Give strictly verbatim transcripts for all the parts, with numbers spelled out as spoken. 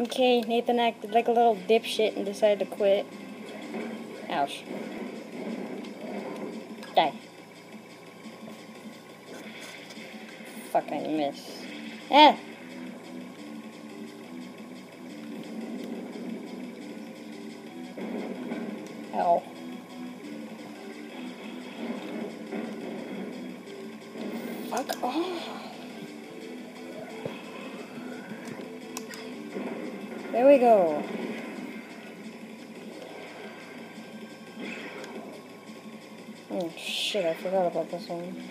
Okay, Nathan acted like a little dipshit and decided to quit. Ouch. Die. Fuck, I miss. Ah! Ow. Fuck off. There we go. Oh shit, I forgot about this one.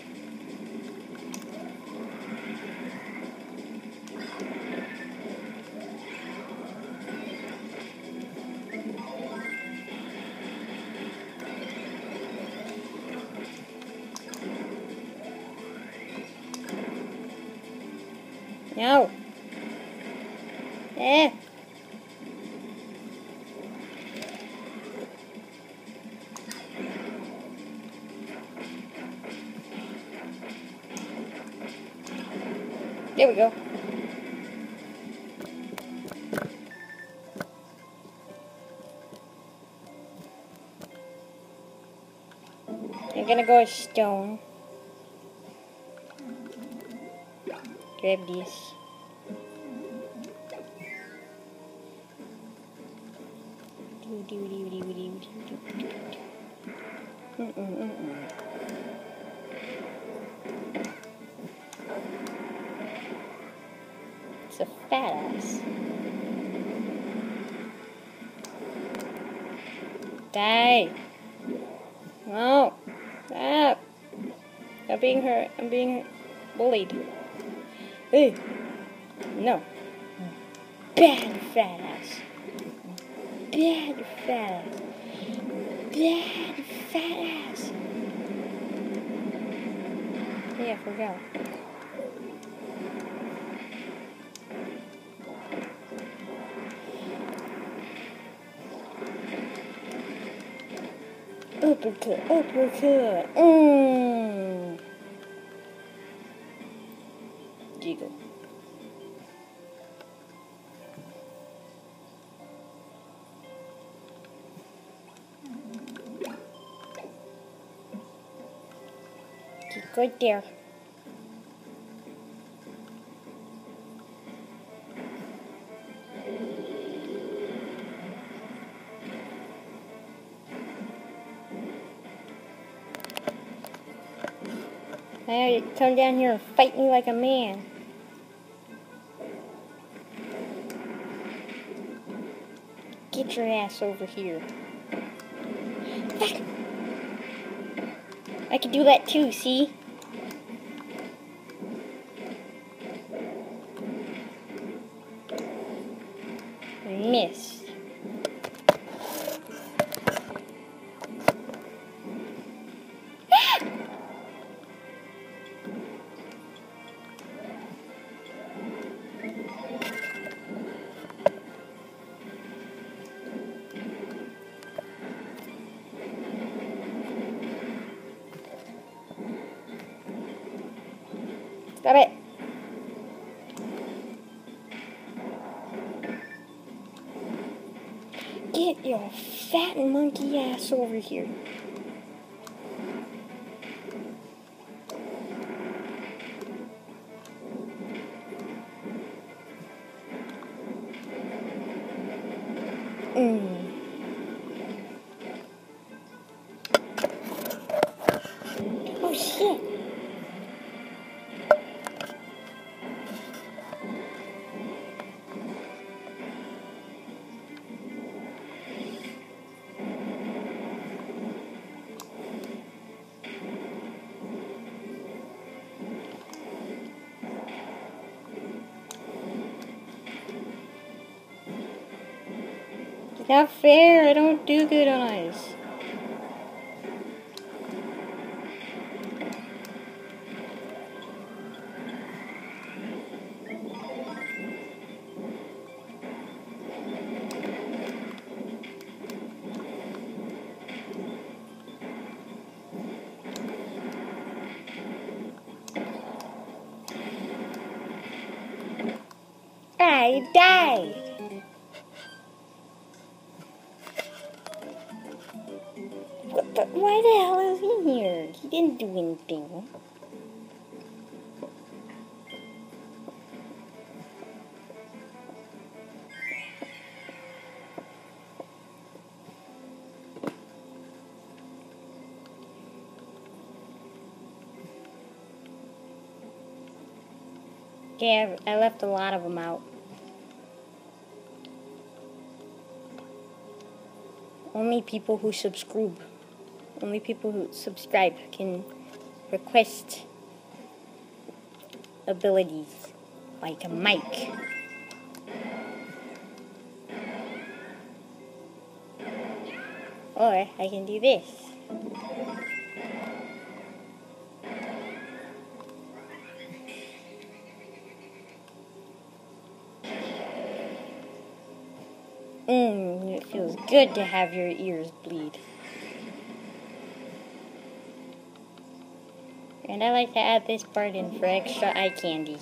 No. Eh. There we go. I'm gonna go with stone. Grab this. Mm-mm, mm-mm. It's a fat ass. Die. No. Stop. I'm being hurt. I'm being bullied. Hey. No. Bad fat ass. Bad fat ass. Bad fat ass. Yeah, I forgot. Uppercut, uppercut. Mmm. Jiggle. Keep right there. Now you come down here and fight me like a man. Get your ass over here. I can do that too, see? Miss. Stop it. Get your fat monkey ass over here. Mm. Oh shit. It's not fair. I don't do good on ice. Ah, I died. What the, why the hell is he here? He didn't do anything. Okay, I, I left a lot of them out. Only people who subscribe, only people who subscribe can request abilities like a mic. Or I can do this. Mmm, it feels good to have your ears bleed. And I like to add this part in for extra eye candy.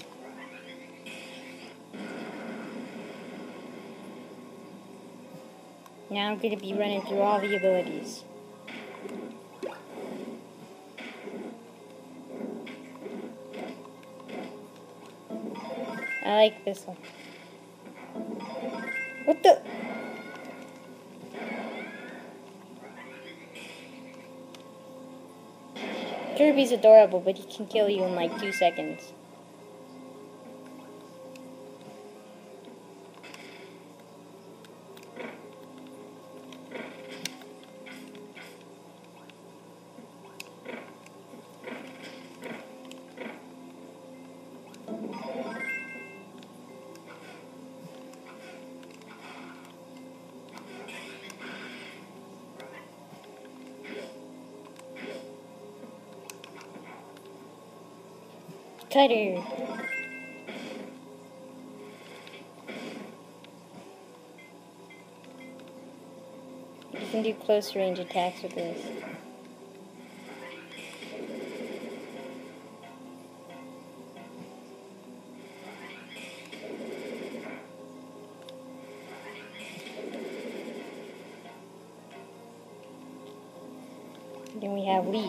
Now I'm going to be running through all the abilities. I like this one. What the? Kirby's adorable, but he can kill you in like two seconds. Cutter. You can do close range attacks with this. Then we have Leaf.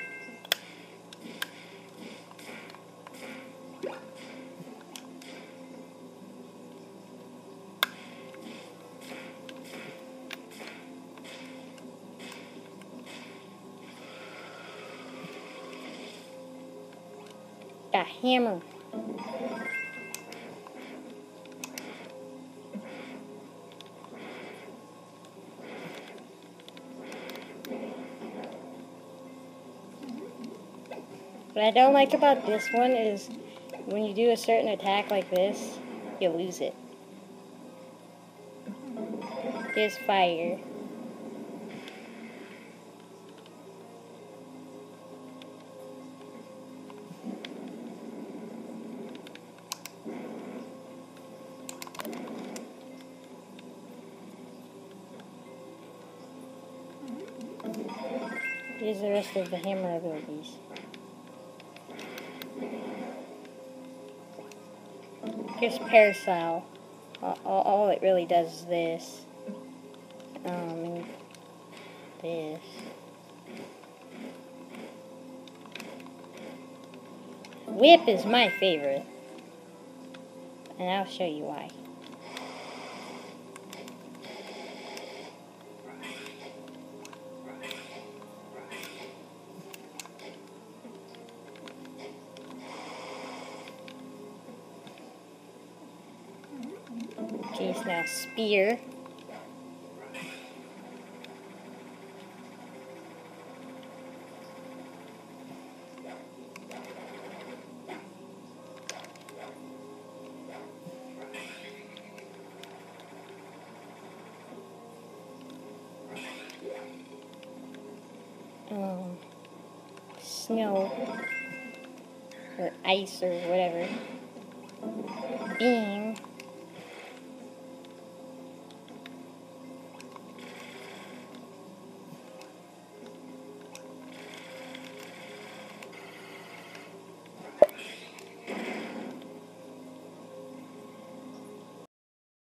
A hammer. What I don't like about this one is when you do a certain attack like this, you lose it. Here's fire. Here's the rest of the hammer abilities. Here's Parasol. All, all, all it really does is this. Um, and this. Whip is my favorite. And I'll show you why. Okay, so now Spear. Um, snow. Or ice or whatever. Beam.